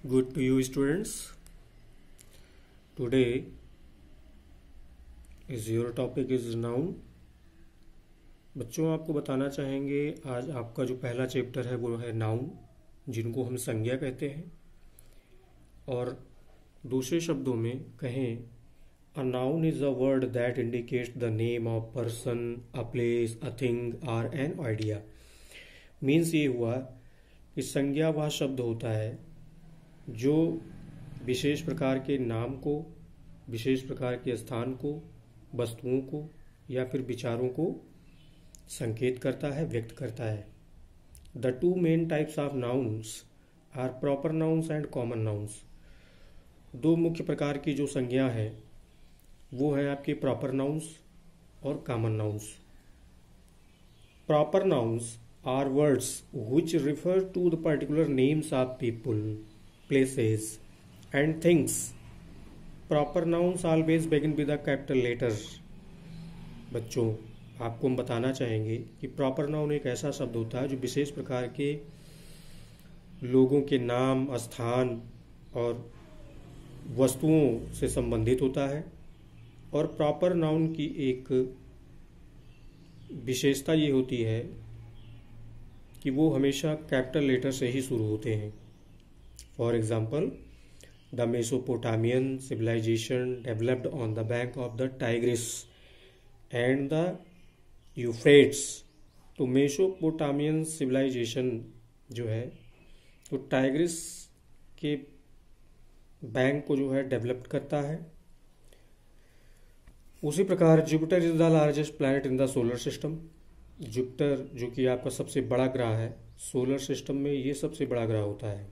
Good to you, students. Today is your topic is noun. बच्चों, आपको बताना चाहेंगे आज आपका जो पहला चैप्टर है वो है नाउन, जिनको हम संज्ञा कहते हैं। और दूसरे शब्दों में कहें, a noun is a word that indicates the name of person, a place, a thing और एन आइडिया। मीन्स ये हुआ कि संज्ञा वह शब्द होता है जो विशेष प्रकार के नाम को, विशेष प्रकार के स्थान को, वस्तुओं को या फिर विचारों को संकेत करता है, व्यक्त करता है। The two main types of nouns are proper nouns and common nouns. दो मुख्य प्रकार की जो संज्ञा है वो है आपके प्रॉपर नाउन्स और common nouns. Proper nouns are words which refer to the particular names of people, places and things. Proper nouns always begin with a capital letter. बच्चों, आपको हम बताना चाहेंगे कि प्रॉपर नाउन एक ऐसा शब्द होता है जो विशेष प्रकार के लोगों के नाम, स्थान और वस्तुओं से संबंधित होता है। और प्रॉपर नाउन की एक विशेषता ये होती है कि वो हमेशा कैपिटल लेटर से ही शुरू होते हैं। For example, the Mesopotamian civilization developed on the bank of the Tigris and the Euphrates. तो मेसोपोटामियन सिविलाइजेशन जो है तो टाइग्रिस के बैंक को जो है डेवलप करता है। उसी प्रकार Jupiter is the largest planet in the solar system. Jupiter जो कि आपका सबसे बड़ा ग्रह है सोलर सिस्टम में, ये सबसे बड़ा ग्रह होता है।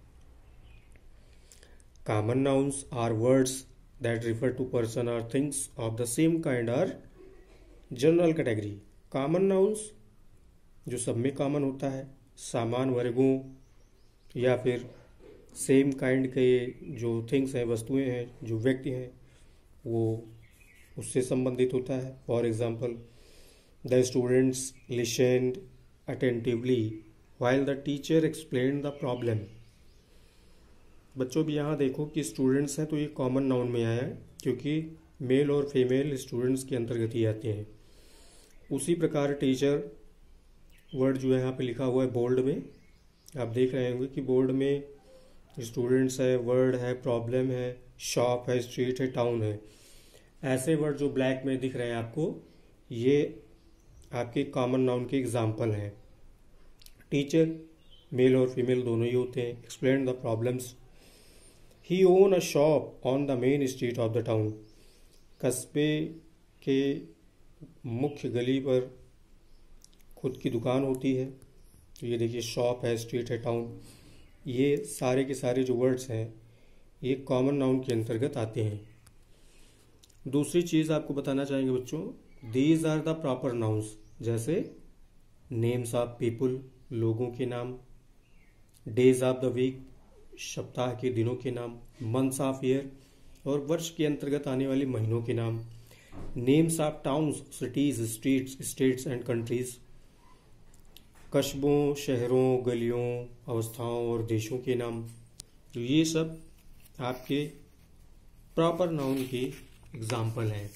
Common nouns are words that refer to person और things of the same kind और जनरल कैटेगरी। कॉमन नाउन्स जो सब में कॉमन होता है, समान वर्गों या फिर सेम काइंड के जो थिंग्स हैं, वस्तुएं हैं, जो व्यक्ति हैं, वो उससे संबंधित होता है। For example, The students listened attentively while the teacher explained the problem. बच्चों भी यहाँ देखो कि स्टूडेंट्स हैं तो ये कॉमन नाउन में आया है क्योंकि मेल और फीमेल स्टूडेंट्स के अंतर्गत ही आते हैं। उसी प्रकार टीचर वर्ड जो है यहाँ पे लिखा हुआ है बोल्ड में, आप देख रहे होंगे कि बोर्ड में स्टूडेंट्स है, वर्ड है, प्रॉब्लम है, शॉप है, स्ट्रीट है, टाउन है। ऐसे वर्ड जो ब्लैक में दिख रहे हैं आपको, ये आपके कॉमन नाउन के एग्जाम्पल हैं। टीचर मेल और फीमेल दोनों ही होते हैं। Explain the problems. He own a shop on the main street of the town. कस्बे के मुख्य गली पर खुद की दुकान होती है। तो ये देखिए, शॉप है, स्ट्रीट है, टाउन, ये सारे के सारे जो वर्ड्स हैं ये कॉमन नाउन के अंतर्गत आते हैं। दूसरी चीज़ आपको बताना चाहेंगे बच्चों, these are the proper nouns, जैसे नेम्स ऑफ पीपुल, लोगों के नाम, डेज ऑफ द वीक, सप्ताह के दिनों के नाम, मंथ्स ऑफ ईयर और वर्ष के अंतर्गत आने वाले महीनों के नाम, names of towns, cities, streets, states and countries, कस्बों, शहरों, गलियों, अवस्थाओं और देशों के नाम। तो ये सब आपके प्रॉपर नाउन के एग्जाम्पल हैं।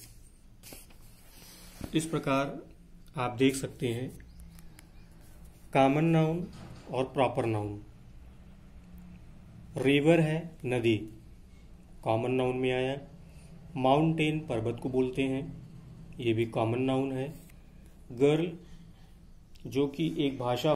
इस प्रकार आप देख सकते हैं कॉमन नाउन और प्रॉपर नाउन। रिवर है नदी, कॉमन नाउन में आया। माउंटेन पर्वत को बोलते हैं, ये भी कॉमन नाउन है। गर्ल जो कि एक भाषा